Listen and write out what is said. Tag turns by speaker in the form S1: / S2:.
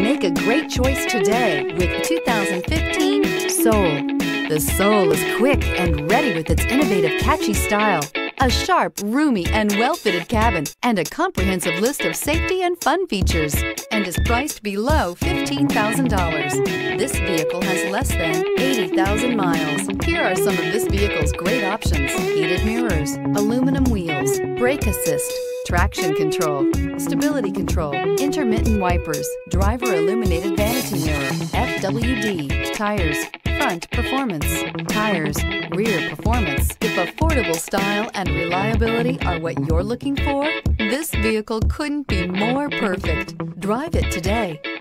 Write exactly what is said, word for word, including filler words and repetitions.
S1: Make a great choice today with two thousand fifteen Soul. The Soul is quick and ready with its innovative, catchy style, a sharp, roomy, and well-fitted cabin, and a comprehensive list of safety and fun features, and is priced below fifteen thousand dollars. This vehicle has less than eighty thousand miles. Here are some of this vehicle's great options: heated mirrors, aluminum wheels, brake assist, traction control, stability control, intermittent wipers, driver illuminated vanity mirror, F W D, tires, front performance, tires, rear performance. If affordable style and reliability are what you're looking for, this vehicle couldn't be more perfect. Drive it today.